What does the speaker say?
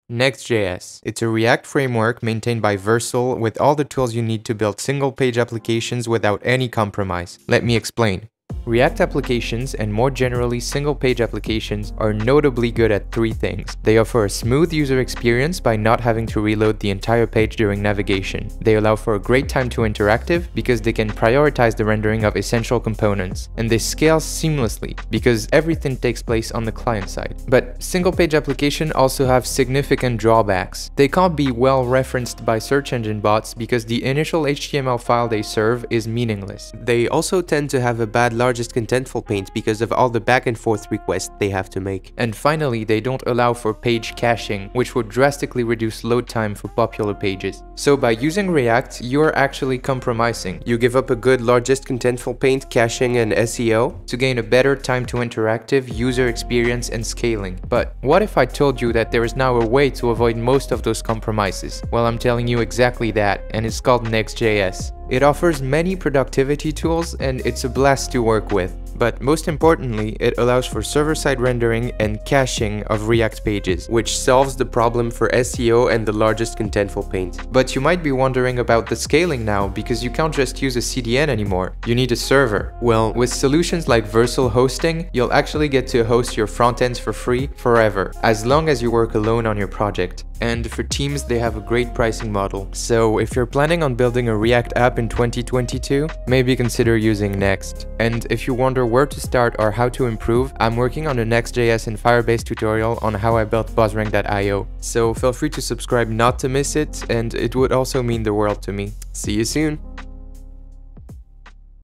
Next.js. It's a React framework maintained by Vercel with all the tools you need to build single-page applications without any compromise. Let me explain. React applications, and more generally single-page applications, are notably good at three things. They offer a smooth user experience by not having to reload the entire page during navigation. They allow for a great time to interactive because they can prioritize the rendering of essential components. And they scale seamlessly because everything takes place on the client side. But single-page applications also have significant drawbacks. They can't be well referenced by search engine bots because the initial HTML file they serve is meaningless. They also tend to have a bad largest contentful paint because of all the back and forth requests they have to make. And finally, they don't allow for page caching, which would drastically reduce load time for popular pages. So by using React, you're actually compromising. You give up a good largest contentful paint, caching, and SEO to gain a better time to interactive, user experience, and scaling. But what if I told you that there is now a way to avoid most of those compromises? Well, I'm telling you exactly that, and it's called Next.js. It offers many productivity tools and it's a blast to work with. But most importantly, it allows for server-side rendering and caching of React pages, which solves the problem for SEO and the largest contentful paint. But you might be wondering about the scaling now because you can't just use a CDN anymore. You need a server. Well, with solutions like Vercel hosting, you'll actually get to host your front ends for free forever, as long as you work alone on your project. And for teams, they have a great pricing model. So if you're planning on building a React app in 2022, maybe consider using Next. And if you wonder where to start or how to improve, I'm working on a Next.js and Firebase tutorial on how I built BuzzRank.io. So feel free to subscribe not to miss it, and it would also mean the world to me. See you soon!